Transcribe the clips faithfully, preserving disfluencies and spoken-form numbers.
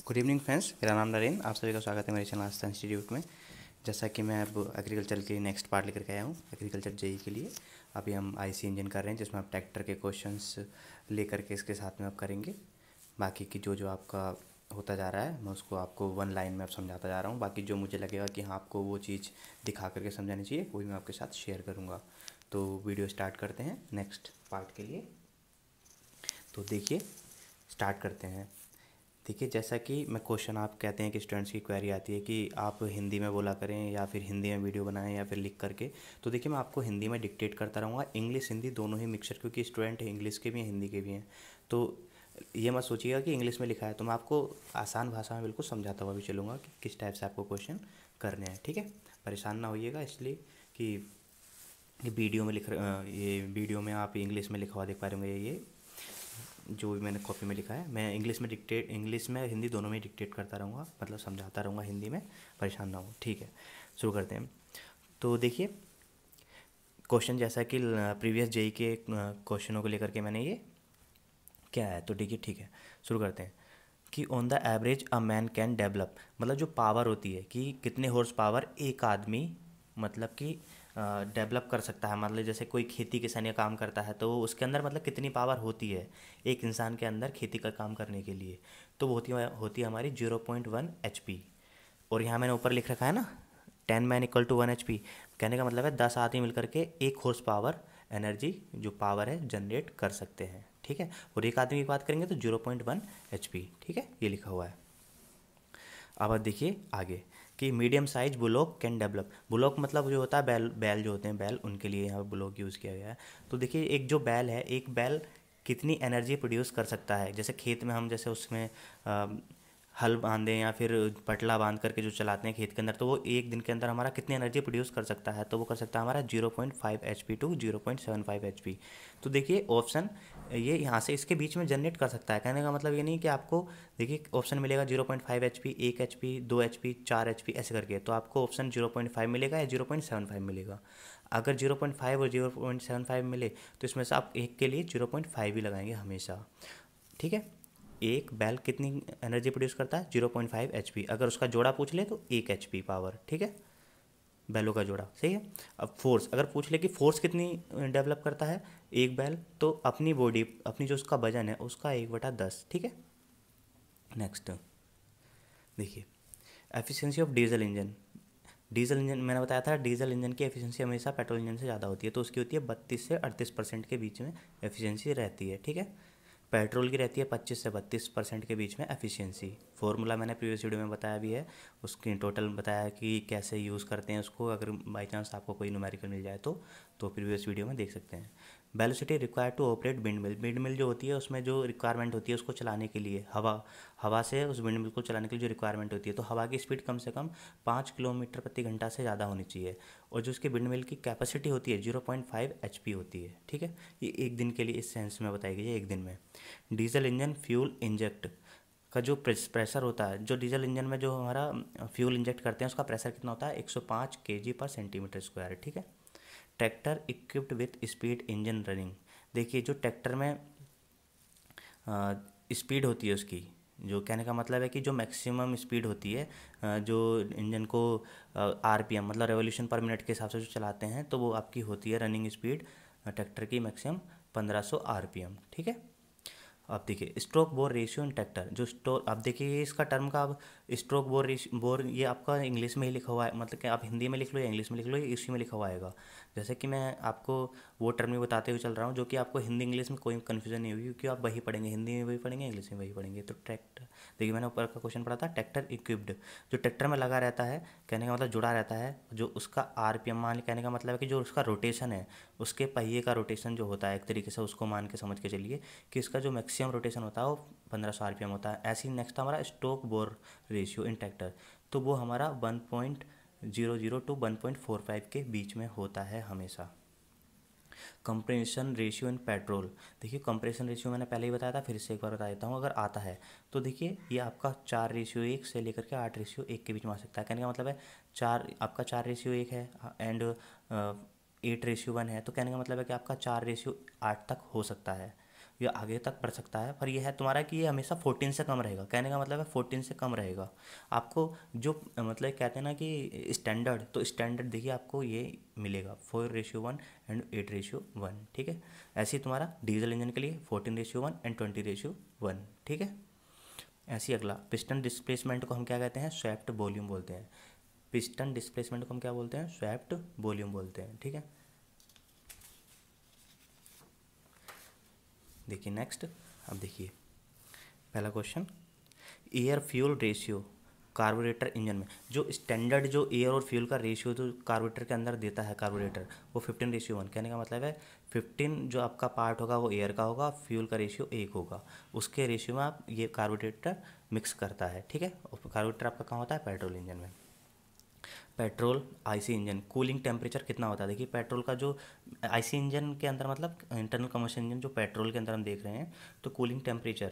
Good evening friends, मेरा नाम नरेन। आप सभी का स्वागत है मेरे चैनल आस्था इंस्टीट्यूट में। जैसा कि मैं अब एग्रीकल्चर के नेक्स्ट पार्ट लेकर के आया हूँ, एग्रीकल्चर जेई के लिए। अभी हम आईसी इंजन कर रहे हैं, जिसमें आप ट्रैक्टर के क्वेश्चंस लेकर के इसके साथ में आप करेंगे। बाकी की जो जो आपका होता जा रहा है मैं उसको आपको वन लाइन में अब समझाता जा रहा हूँ। बाकी जो मुझे लगेगा कि हाँ आपको वो चीज़ दिखा करके समझानी चाहिए, वही मैं आपके साथ शेयर करूँगा। तो वीडियो स्टार्ट करते हैं नेक्स्ट पार्ट के लिए। तो देखिए, स्टार्ट करते हैं। देखिए, जैसा कि मैं क्वेश्चन आप कहते हैं कि स्टूडेंट्स की क्वेरी आती है कि आप हिंदी में बोला करें या फिर हिंदी में वीडियो बनाएं या फिर लिख करके। तो देखिए, मैं आपको हिंदी में डिक्टेट करता रहूँगा, इंग्लिश हिंदी दोनों ही मिक्सचर, क्योंकि स्टूडेंट इंग्लिश के भी हैं हिंदी के भी हैं। तो ये मत सोचिएगा कि इंग्लिश में लिखा है, तो मैं आपको आसान भाषा में बिल्कुल समझाता हुआ भी चलूँगा कि किस टाइप से आपको क्वेश्चन करने हैं। ठीक है, परेशान ना होइएगा, इसलिए कि ये वीडियो में लिख ये वीडियो में आप इंग्लिश में लिखा हुआ देख पा रहे होंगे। ये जो भी मैंने कॉपी में लिखा है, मैं इंग्लिश में डिक्टेट इंग्लिश में हिंदी दोनों में डिक्टेट करता रहूँगा, मतलब समझाता रहूँगा हिंदी में, परेशान ना हो। ठीक है, शुरू करते हैं। तो देखिए, क्वेश्चन जैसा कि प्रीवियस जेई के क्वेश्चनों को लेकर के मैंने ये क्या है, तो देखिए ठीक है, शुरू करते हैं कि on the average a man can develop, मतलब जो पावर होती है कि कितने हॉर्स पावर एक आदमी मतलब कि डेवलप कर सकता है। मतलब जैसे कोई खेती किसान का काम करता है तो उसके अंदर मतलब कितनी पावर होती है एक इंसान के अंदर खेती का काम करने के लिए, तो वो होती है होती है हमारी zero point one H P. और यहाँ मैंने ऊपर लिख रखा है ना, ten man equal to one H P. कहने का मतलब है दस आदमी मिलकर के एक हॉर्स पावर एनर्जी जो पावर है जनरेट कर सकते हैं। ठीक है, और एक आदमी की बात करेंगे तो zero point one H P. ठीक है, ये लिखा हुआ है। अब आप देखिए आगे कि medium size bullock can develop. Bullock मतलब जो होता है बैल, बैल जो होते हैं बैल, उनके लिए यहाँ पर बुलोक यूज़ किया गया है। तो देखिए, एक जो बैल है, एक बैल कितनी एनर्जी प्रोड्यूस कर सकता है। जैसे खेत में हम जैसे उसमें आ, हल बांधे या फिर पटला बांध करके जो चलाते हैं खेत के अंदर, तो वो एक दिन के अंदर हमारा कितनी एनर्जी प्रोड्यूस कर सकता है, तो वो कर सकता है हमारा zero point five H P to zero point seven five H P. तो देखिए ऑप्शन ये यहाँ से इसके बीच में जनरेट कर सकता है। कहने का मतलब ये नहीं कि आपको देखिए ऑप्शन मिलेगा zero point five H P, एक एच पी, दो एच पी, चार एच पी ऐसे करके, तो आपको ऑप्शन जीरो पॉइंट फाइव मिलेगा या जीरो पॉइंट सेवन फाइव मिलेगा। अगर जीरो पॉइंट फाइव और जीरो पॉइंट सेवन फाइव मिले तो इसमें से आप एक के लिए जीरो पॉइंट फाइव ही लगाएंगे हमेशा। ठीक है, एक बैल कितनी एनर्जी प्रोड्यूस करता है, zero point five H P. अगर उसका जोड़ा पूछ ले तो एक एच पी पावर। ठीक है, बैलों का जोड़ा, सही है। अब फोर्स अगर पूछ ले कि फोर्स कितनी डेवलप करता है एक बैल, तो अपनी बॉडी अपनी जो उसका वजन है उसका एक बटा दस। ठीक है, नेक्स्ट देखिए, efficiency of diesel engine. Diesel engine मैंने बताया था, डीजल इंजन की एफिशिएंसी हमेशा पेट्रोल इंजन से ज़्यादा होती है, तो उसकी होती है बत्तीस से अड़तीस परसेंट के बीच में एफिशिएंसी रहती है। ठीक है, पेट्रोल की रहती है पच्चीस से बत्तीस परसेंट के बीच में एफिशिएंसी। फॉर्मूला मैंने प्रीवियस वीडियो में बताया भी है, उसकी टोटल बताया कि कैसे यूज़ करते हैं उसको। अगर बाई चांस आपको कोई न्यूमेरिकल मिल जाए तो तो प्रीवियस वीडियो में देख सकते हैं। Velocity required to operate wind mill. Wind mill जो होती है उसमें जो रिक्वायरमेंट होती है उसको चलाने के लिए, हवा हवा से उस विंड मिल को चलाने के लिए जो रिक्वायरमेंट होती है, तो हवा की स्पीड कम से कम पाँच किलोमीटर प्रति घंटा से ज़्यादा होनी चाहिए। और जो उसकी विंड मिल की कैपेसिटी होती है zero point five H P होती है। ठीक है, ये एक दिन के लिए इस सेंस में बताई गई है, एक दिन में। डीजल इंजन फ्यूल इंजेक्ट का जो प्रेशर होता है, जो डीजल इंजन में जो हमारा फ्यूल इंजेक्ट करते हैं उसका प्रेशर कितना होता है, एक सौ पाँच केजी पर सेंटीमीटर स्क्वायर। ठीक है, tractor equipped with speed engine running. देखिए, जो ट्रैक्टर में स्पीड होती है उसकी, जो कहने का मतलब है कि जो मैक्सिमम स्पीड होती है, जो इंजन को आरपीएम मतलब रेवोल्यूशन पर मिनट के हिसाब से जो चलाते हैं, तो वो आपकी होती है रनिंग स्पीड ट्रैक्टर की मैक्सिमम पंद्रह सौ आरपीएम। ठीक है, अब देखिए stroke bore ratio in tractor, जो स्टोर अब देखिए इसका टर्म का, अब स्ट्रोक बोर रेशियो बोर ये आपका इंग्लिश में ही लिखा हुआ है, मतलब कि आप हिंदी में लिख लो या इंग्लिश में लिख लो, ये इसी में लिखा हुआ आएगा। जैसे कि मैं आपको वो टर्म ही बताते हुए चल रहा हूँ जो कि आपको हिंदी इंग्लिश में कोई कन्फ्यूजन नहीं होगी, क्योंकि आप वही पढ़ेंगे, हिंदी में वही पढ़ेंगे, इंग्लिश में वही पढ़ेंगे। तो ट्रैक्टर देखिए, मैंने ऊपर का क्वेश्चन पढ़ा था, ट्रैक्टर इक्विप्ड जो ट्रैक्टर में लगा रहता है, कहने का मतलब जुड़ा रहता है, जो उसका आरपीएम मान, कहने का मतलब है कि जो उसका रोटेशन है, उसके पहिए का रोटेशन जो होता है, एक तरीके से उसको मान के समझ के चलिए कि इसका जो मैक्सिमम रोटेशन होता है वो पंद्रह सौ आरपीएम होता है। ऐसे ही नेक्स्ट हमारा stroke bore ratio in tractor, तो वो हमारा one point zero zero to one point four five के बीच में होता है हमेशा। कंप्रेशन रेशियो इन पेट्रोल, देखिए कंप्रेशन रेशियो मैंने पहले ही बताया था, फिर से एक बार बता देता हूँ अगर आता है तो। देखिए, ये आपका चार रेशियो एक से लेकर के आठ रेशियो एक के बीच में आ सकता है। कहने का मतलब है चार आपका चार रेशियो एक है एंड एट रेशियो वन है, तो कहने का मतलब है कि आपका चार रेशियो आठ तक हो सकता है। ये आगे तक बढ़ सकता है, पर यह है तुम्हारा कि ये हमेशा फोर्टीन से कम रहेगा। कहने का मतलब है फोर्टीन से कम रहेगा। आपको जो मतलब कहते हैं ना कि स्टैंडर्ड, तो स्टैंडर्ड देखिए आपको ये मिलेगा four ratio one and eight ratio one, ठीक है। ऐसे ही तुम्हारा डीजल इंजन के लिए fourteen ratio one and twenty ratio one, ठीक है। ऐसे ही अगला, पिस्टन डिस्प्लेसमेंट को हम क्या कहते हैं, स्वैप्ट वॉल्यूम बोलते हैं। पिस्टन डिस्प्लेसमेंट को हम क्या बोलते हैं, स्वैप्ट वॉल्यूम बोलते हैं, ठीक है। देखिए नेक्स्ट, अब देखिए पहला question, air fuel ratio carburettor engine में, जो स्टैंडर्ड जो एयर और फ्यूल का रेशियो जो कार्बोरेटर के अंदर देता है कार्बोरेटर, वो फिफ्टीन रेशियो वन। कहने का मतलब है फिफ्टीन जो आपका पार्ट होगा वो एयर का होगा, फ्यूल का रेशियो एक होगा, उसके रेशियो में आप ये कार्बोरेटर मिक्स करता है, ठीक है। और कार्बोरेटर आपका कहाँ होता है, पेट्रोल इंजन में। Petrol IC engine cooling temperature कितना होता है, देखिए पेट्रोल का जो आईसी इंजन के अंदर मतलब इंटरनल कम्बशन इंजन जो पेट्रोल के अंदर हम देख रहे हैं, तो कूलिंग टेम्परेचर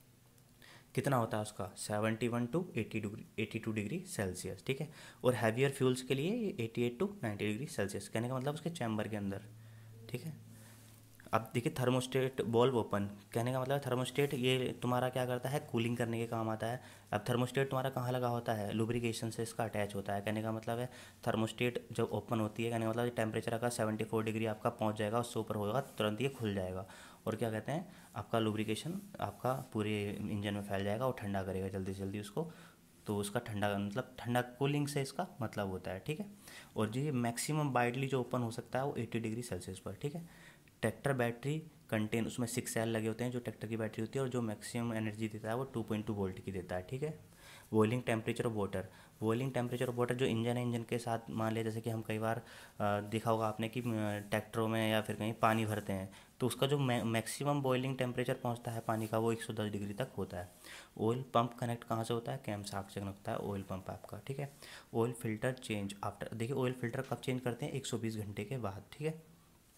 कितना होता है उसका, seventy one to eighty degree eighty two degree Celsius, ठीक है। और हैवियर फ्यूल्स के लिए eighty eight to ninety degree Celsius, कहने का मतलब उसके चैम्बर के अंदर, ठीक है। अब देखिए थर्मोस्टेट बॉल्व ओपन, कहने का मतलब थर्मोस्टेट ये तुम्हारा क्या करता है, कूलिंग करने के काम आता है। अब थर्मोस्टेट तुम्हारा कहाँ लगा होता है, लुब्रिकेशन से इसका अटैच होता है। कहने का मतलब है थर्मोस्टेट जब ओपन होती है, कहने का मतलब टेम्परेचर अगर सेवेंटी फोर डिग्री आपका पहुँच जाएगा, उससे ऊपर होगा तुरंत ये खुल जाएगा, और क्या कहते हैं आपका लुब्रिकेशन आपका पूरे इंजन में फैल जाएगा और ठंडा करेगा जल्दी से जल्दी उसको, तो उसका ठंडा मतलब ठंडा कूलिंग से इसका मतलब होता है, ठीक है। और जी मैक्सिमम वाइडली जो ओपन हो सकता है वो एटी डिग्री सेल्सियस पर, ठीक है। ट्रैक्टर बैटरी कंटेन, उसमें सिक्स सेल लगे होते हैं जो ट्रैक्टर की बैटरी होती है, और जो मैक्सिमम एनर्जी देता है वो टू पॉइंट टू वोल्ट की देता है, ठीक है। Boiling temperature of water, boiling temperature of water जो इंजन है, इंजन के साथ मान लिया जैसे कि हम कई बार अ, देखा होगा आपने कि ट्रैक्टरों में या फिर कहीं पानी भरते हैं, तो उसका जो मैक्सिमम बॉइलिंग टेम्परेचर पहुंचता है पानी का वो एक सौ दस डिग्री तक होता है। ऑयल पंप कनेक्ट कहाँ से होता है, कैम शाफ्ट से कनेक्ट होता है ऑयल पंप आपका, ठीक है। ऑयल फिल्टर चेंज आफ्टर, देखिए ऑयल फिल्टर कब चेंज करते हैं, एक सौ बीस घंटे के बाद, ठीक है।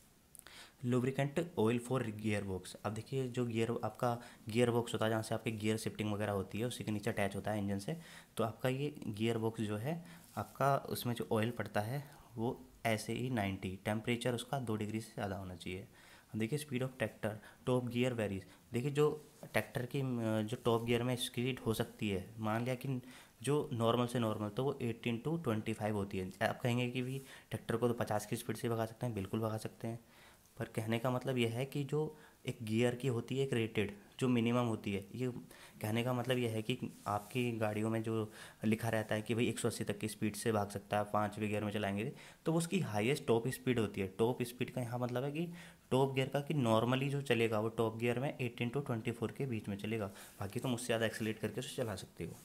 Lubricant oil for gear box, अब देखिए जो गियर आपका गियर बॉक्स होता है जहाँ से आपकी गियर शिफ्टिंग वगैरह होती है उसी के नीचे अटैच होता है इंजन से, तो आपका ये गियर बॉक्स जो है आपका उसमें जो ऑयल पड़ता है वो ऐसे ही नाइन्टी, टेम्परेचर उसका दो डिग्री से ज़्यादा होना चाहिए। अब देखिए speed of tractor top gear varies, देखिए जो ट्रैक्टर की अ, जो टॉप गियर में स्पीड हो सकती है, मान लिया कि जो नॉर्मल से नॉर्मल तो वो एटीन टू ट्वेंटी फाइव होती है। आप कहेंगे कि भी ट्रैक्टर को तो पचास की स्पीड से भगा सकते हैं, बिल्कुल भगा सकते हैं, पर कहने का मतलब यह है कि जो एक गियर की होती है एक रेटेड जो मिनिमम होती है, ये कहने का मतलब यह है कि आपकी गाड़ियों में जो लिखा रहता है कि भाई एक सौ अस्सी तक की स्पीड से भाग सकता है, पाँचवें गियर में चलाएंगे, तो वो उसकी हाईएस्ट टॉप स्पीड होती है। टॉप स्पीड का यहाँ मतलब है कि टॉप गियर का कि नॉर्मली जो चलेगा वो टॉप गियर में एटीन टू ट्वेंटी फोर के बीच में चलेगा, बाकी तुम उससे ज़्यादा एक्सीलेट करके उसे चला सकते हो।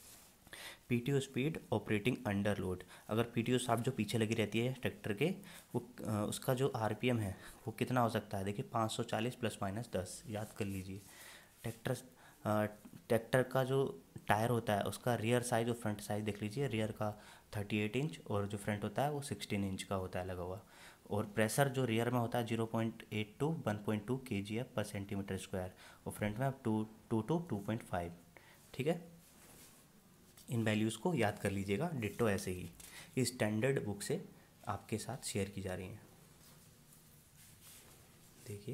PTO speed operating under load, अगर पीटीओ शाफ्ट जो पीछे लगी रहती है ट्रैक्टर के, वो अ, उसका जो आरपीएम है वो कितना हो सकता है, देखिए पाँच सौ चालीस प्लस माइनस दस, याद कर लीजिए। ट्रैक्टर ट्रैक्टर का जो टायर होता है उसका रियर साइज और फ्रंट साइज देख लीजिए, रियर का थर्टी एट इंच और जो फ्रंट होता है वो सिक्सटीन इंच का होता है लगा हुआ। और प्रेशर जो रियर में होता है zero point eight two one point two K G F पर सेंटीमीटर स्क्वायर, और फ्रंट में two two two two point five, ठीक है। इन वैल्यूज़ को याद कर लीजिएगा, डिट्टो ऐसे ही ये स्टैंडर्ड बुक से आपके साथ शेयर की जा रही हैं। देखिए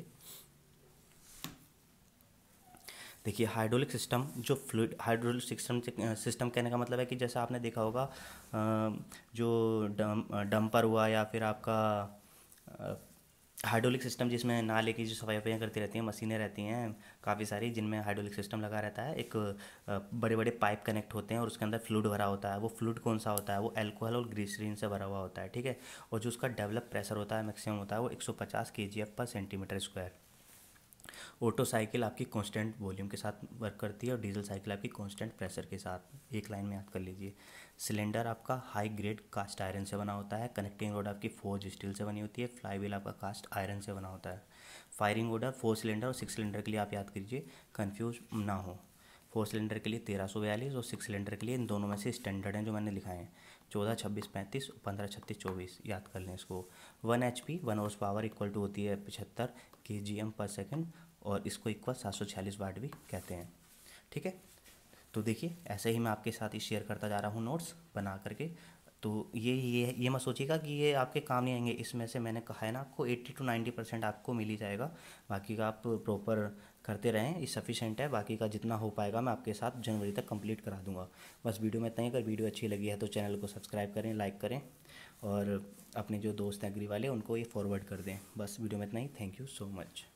देखिए हाइड्रोलिक सिस्टम जो फ्लूइड हाइड्रोलिक सिस्टम सिस्टम कहने का मतलब है कि जैसा आपने देखा होगा जो डम डंपर हुआ या फिर आपका हाइड्रोलिक सिस्टम जिसमें नाले की जो सफाई वफाइयाँ करती रहती हैं, मशीनें रहती हैं काफ़ी सारी जिनमें हाइड्रोलिक सिस्टम लगा रहता है, एक बड़े बड़े पाइप कनेक्ट होते हैं और उसके अंदर फ्लूइड भरा होता है। वो फ्लूइड कौन सा होता है, वो अल्कोहल और ग्लिसरीन से भरा हुआ होता है, ठीक है। और जो उसका डेवलप प्रेशर होता है मैक्सिमम होता है वो एक सौ पचास के जी एफ पर सेंटीमीटर स्क्वायर। ऑटो साइकिल आपकी कांस्टेंट वॉल्यूम के साथ वर्क करती है और डीजल साइकिल आपकी कांस्टेंट प्रेशर के साथ, एक लाइन में याद कर लीजिए। सिलेंडर आपका हाई ग्रेड कास्ट आयरन से बना होता है, कनेक्टिंग रोड आपकी फोर्ज स्टील से बनी होती है, फ्लाई व्हील आपका कास्ट आयरन से बना होता है। फायरिंग ऑर्डर फोर सिलेंडर और सिक्स सिलेंडर के लिए आप याद कीजिए, कन्फ्यूज ना हो। फोर सिलेंडर के लिए तेरह सौ बयालीस और सिक्स सिलेंडर के लिए इन दोनों में से स्टैंडर्ड हैं जो मैंने लिखाए हैं, चौदह छब्बीस पैंतीस पंद्रह छत्तीस चौबीस, याद कर लें इसको। One H P one horse power equal to होती है पचहत्तर के जी एम पर सेकेंड, और इसको इक्वल सात सौ छियालीस वाट भी कहते हैं, ठीक है। तो देखिए ऐसे ही मैं आपके साथ ही शेयर करता जा रहा हूँ नोट्स बना करके, तो ये ये ये मत सोचिएगा कि ये आपके काम नहीं आएंगे। इसमें से मैंने कहा है ना आपको एट्टी टू नाइन्टी परसेंट आपको मिल ही जाएगा। बाकी का आप प्रॉपर करते रहें, ये सफिशेंट है। बाकी का जितना हो पाएगा मैं आपके साथ जनवरी तक कंप्लीट करा दूंगा। बस वीडियो में इतना ही। अगर वीडियो अच्छी लगी है तो चैनल को सब्सक्राइब करें, लाइक करें और अपने जो दोस्त हैं एग्री वाले उनको ये फॉरवर्ड कर दें। बस वीडियो में इतना ही। Thank you so much.